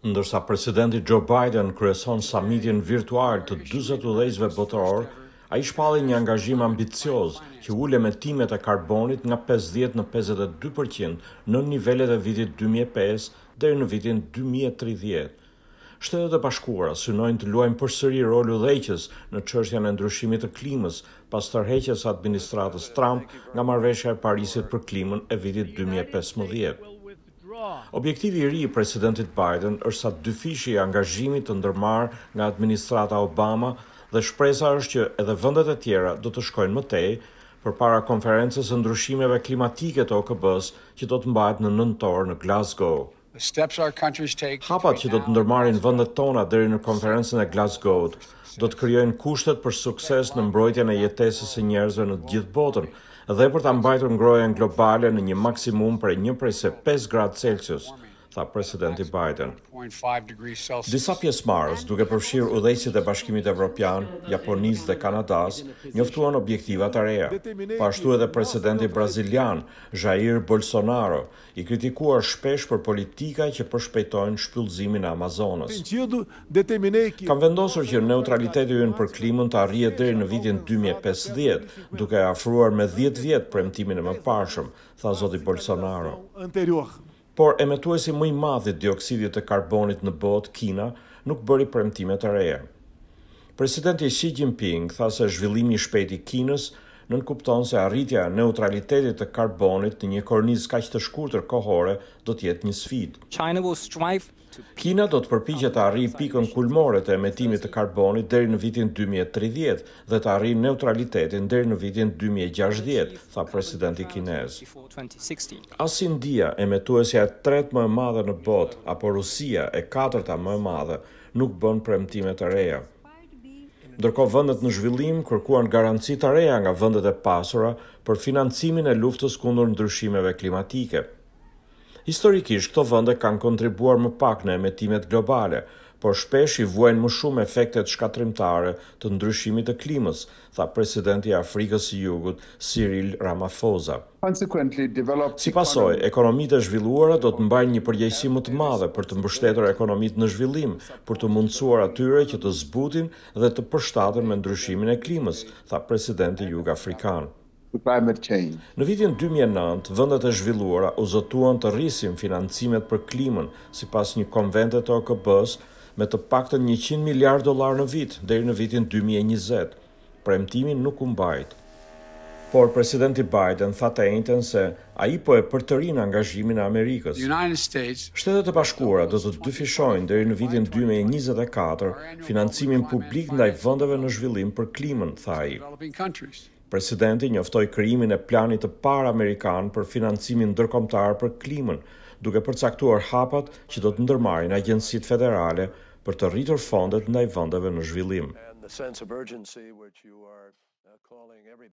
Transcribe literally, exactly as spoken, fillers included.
Ndërsa Presidenti Joe Biden kryeson samitin virtual të dyzet udhëheqësve botëror, ai shpalli një angazhim ambicioz që ul emetimet e karbonit nga pesëdhjetë në pesëdhjetë e dy përqind në nivelet e vitit dy mijë e pesë deri në vitin dy mijë e tridhjetë. Shtetet e Bashkuara synojnë të luajnë përsëri rol udhëheqës në çështjen e ndryshimit të klimës pas tërheqjes së administratës Trump nga marrëveshja e Parisit për klimën e vitit dy mijë e pesëmbëdhjetë. Objektivi i ri i presidentit Biden është sa dyfishi i angazhimit të ndërmarrë nga administrata Obama dhe shpresa është që edhe vendet e tjera do të shkojnë më tej përpara konferencës së ndryshimeve klimatike të O K B-s që do të mbahet në nëntor në Glasgow. Hapat që do të ndërmarrin vendet tona deri në konferencën e Glasgow do të krijojnë kushtet për sukses në mbrojtjen e jetesës së njerëzve në të gjithë botën dhe për ta mbajtur ngrohjen globale në një maksimum prej një prej se pesë gradë Celsius, tha presidenti Biden. Disa pjesëmarrës, duke përfshirë udhëheqësit e Bashkimit Evropian, Japonisë dhe Kanadas, njoftuan objektiva të reja. Po ashtu edhe presidenti brazilian, Jair Bolsonaro, i kritikuar shpesh për politika që përshpejtojnë shpyllëzimin e Amazonës. Kam vendosur që neutraliteti ynë për klimën të arrihet deri në vitin dy mijë e pesëdhjetë, duke afruar me dhjetë vjet premtimin e mëparshëm, tha zoti Bolsonaro. Por emetuesi më i madh i dioksidit të karbonit në botë, Kina, nuk bëri premtime të reja. Presidenti Xi Jinping tha se zhvillimi i shpejtë i Kinës nënkupton se arritja e neutralitetit të karbonit në një kornizë kaq të shkurtër kohore do të jetë një sfidë. Kina do të përpiqet të arrijë pikën kulmore të emetimit të karbonit deri në vitin dy mijë e tridhjetë dhe të arrijë neutralitetin deri në vitin dy mijë e gjashtëdhjetë, tha presidenti kinez. As India, emetuesja e tretë më e madhe në botë, apo Rusia, e katërta më e madhe, nuk bën premtime të reja. Ndërkohë vendet në zhvillim kërkuan garanci të reja nga vendet e pasura për financimin e luftës kundër ndryshimeve klimatike. Historikisht, këto vende kanë kontribuar më pak në emetimet globale, por shpesh i vuajnë më shumë efektet shkatrimtare të ndryshimit të klimës, tha presidenti i Afrikës së Jugut, Cyril Ramaphosa. Si pasojë, ekonomitë e zhvilluara do të mbajnë një përgjegjësi më të madhe për të mbështetur ekonomitë në zhvillim, për të mundësuar atyre që të zbutin dhe të përshtaten me ndryshimin e klimës, tha presidenti jugafrikan. Në vitin dy mijë e nëntë, vendet e zhvilluara u zotuan të rrisin financimet për klimën sipas një konvente të O K B-s me të paktën njëqind miliardë dollar në vit deri në vitin dy mijë e njëzet. Premtimi nuk u mbajt. Por presidenti Biden tha të njëjtën se ai po e përtërin angazhimin e Amerikës. Shtetet e Bashkuara do të dyfishojnë deri në vitin dy mijë e njëzet e katër financimin publik ndaj vendeve në zhvillim për klimën, tha ai. Presidenti njoftoi krijimin e planit të parë amerikan për financimin ndërkombëtar për klimën, duke përcaktuar hapat që do të ndërmarrin agjencitë federale për të rritur fondet ndaj vendeve në zhvillim.